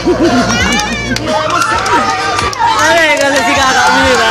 Okay, kasi si kakak mo, diba?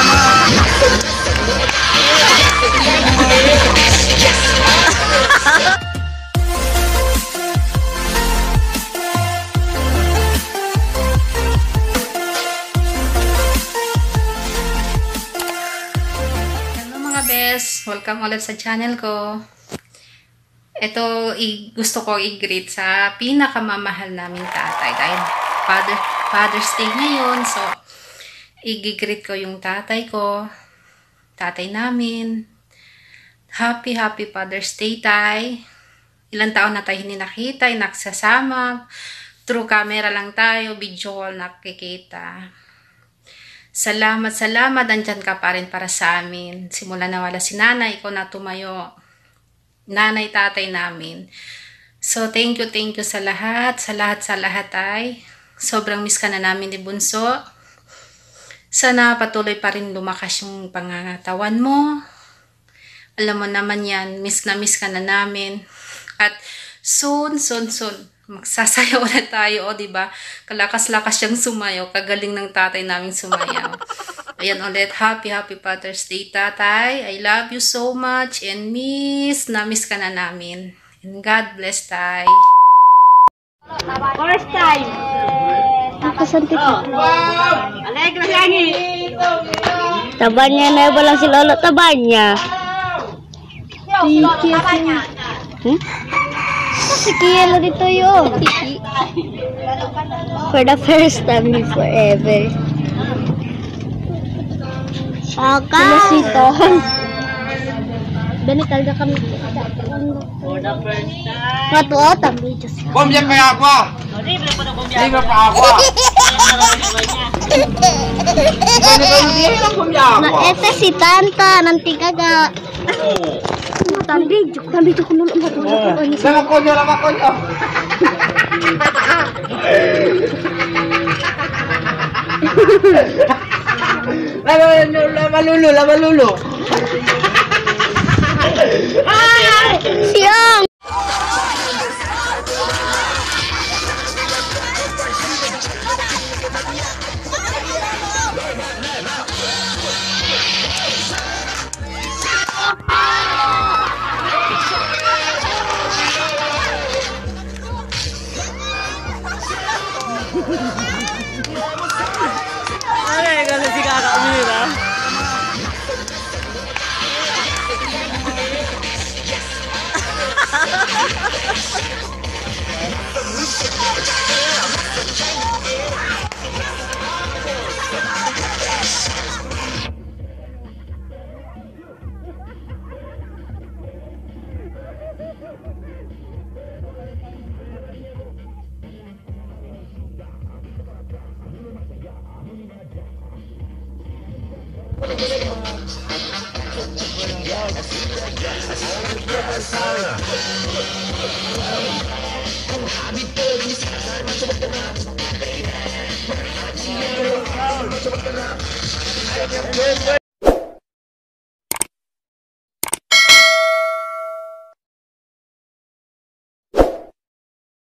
Hello mga bes, welcome ulit sa channel ko. Ito, gusto ko i-greet sa pinakamamahal naming tatay. Dahil Father's Day ngayon, so i-greet ko yung tatay ko, tatay namin. Happy Father's Day, tay. Ilang taon na tayo hindi nakita, nagsasama. Through camera lang tayo, video call nakikita. Salamat, andyan ka pa rin para sa amin. Simula na wala si nanay, ikaw na tumayo. Nanay, tatay namin. So, thank you sa lahat. Sa lahat ay. Sobrang miss ka na namin ni Bunso. Sana patuloy pa rin lumakas yung pangangatawan mo. Alam mo naman yan, miss ka na namin. At soon, magsasayaw ulit tayo, o diba? Kalakas-lakas siyang sumayaw. Kagaling ng tatay namin sumayaw. Ayan ulit, happy Father's Day, tatay. I love you so much and miss ka na namin. And God bless, tay. First time. Nakasantik ko. Alegre lagi. Tabannya na wala si Lolo, tabannya. Si Kielo dito yun. For the first time in forever. Saka. Sinasiton. Dani talaga kami. For the first time. Matuotan. Diyos. Kumya kaya ako! Libre po na kumbiya. Liga pa ako! Na ete si Tanta nanti kaga. Tambi ko nulo mo. Lama ko nyo! Lama lulu! Siang. Okay, kasi si kakak mo, diba?